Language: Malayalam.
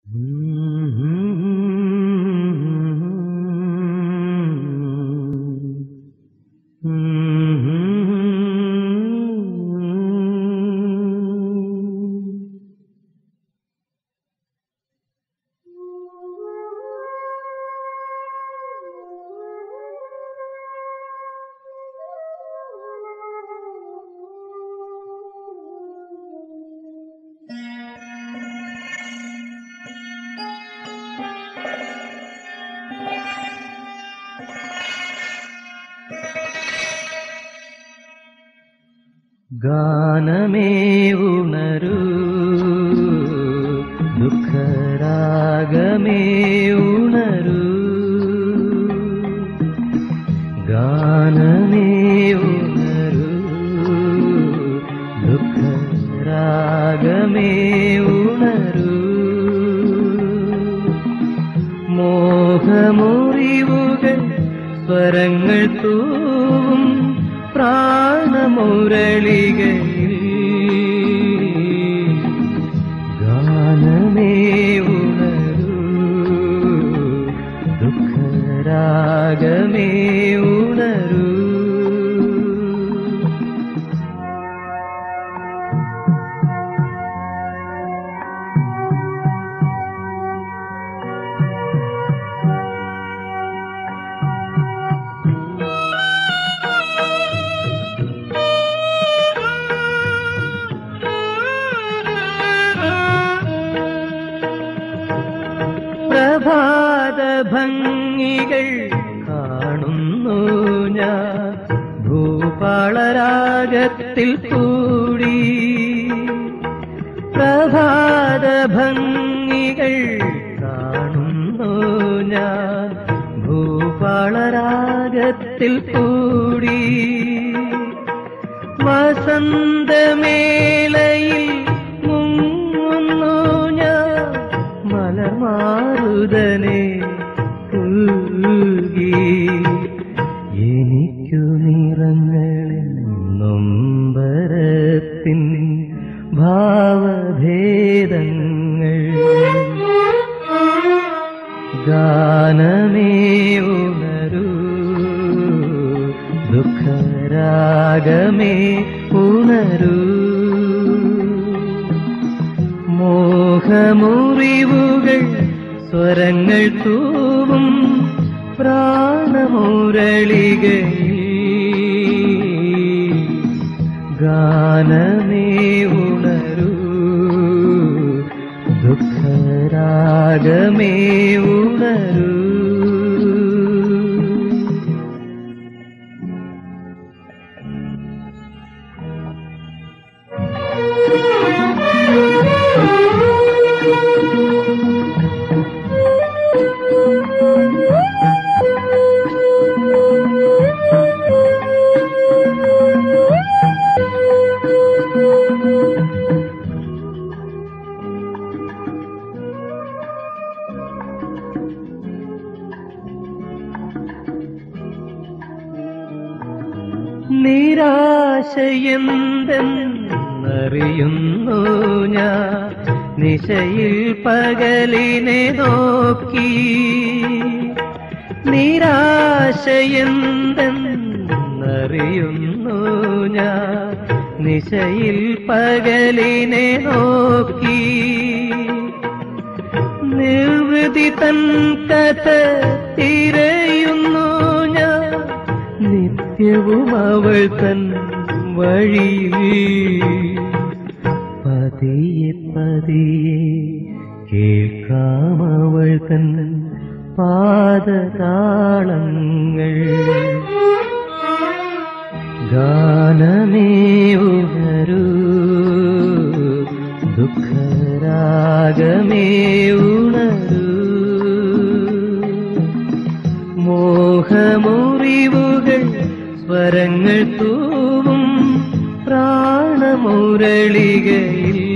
ഗാനമേ ഉണരൂ, ദുഃഖരാഗമേ ഉണരൂ. ഗാനമേ ഉണരൂ, ദുഃഖരാഗമേ ഉണരൂ. മോഹമുറിവുകൾ സ്വരങ്ങൾ തൂവും പ്രാണമുരളികയിൽ. ഗാനമേ ഉണരൂ, ദുഃഖരാഗമേ ഉണരൂ. പ്രഭാതഭംഗികൾ കാണുന്നു ഞാൻ ഭൂപാളരാഗത്തിൽ കൂടി. പ്രഭാതഭംഗികൾ കാണുന്നു ഞാൻ ഭൂപാളരാഗത്തിൽ കൂടി. വസന്തമേളയിൽ മുങ്ങുന്നു ഞാൻ മലമാരുതനെ പുൽകി. എനിക്കു നിറങ്ങളിൽ നൊമ്പരത്തിൻ ഭാവഭേദങ്ങൾ. ഗാനമേ ഉണരൂ, ദുഃഖരാഗമേ ഉണരൂ. മോഹമുറിവുകൾ സ്വരങ്ങൾ തൂവും പ്രാണമുരളികയിൽ. ഗാനമേ ഉണരൂ, ദുഃഖരാഗമേ ഉണരൂ. നിരാശയെന്തെന്നറിയുന്നു ഞാൻ നിശയിൽ പകലിനെ നോക്കി. നിരാശയെന്തെന്നറിയുന്നു ഞാൻ നിശയിൽ പകലിനെ നോക്കി. നിർവൃതി തൻ കഥ തിരയുന്നു ഞാൻ നിത്യവും അവൾ തൻ വഴിയിൽ. പതിയെ പതിയെ കേൾക്കാമവൾ തൻ പാദതാളങ്ങൾ. ഗാനമേ ഉണരൂ, ദുഃഖരാഗമേ ഉണരൂ. മോഹമുറിവുകൾ സ്വരങ്ങൾ തൂവും പ്രാണമുരളികയിൽ.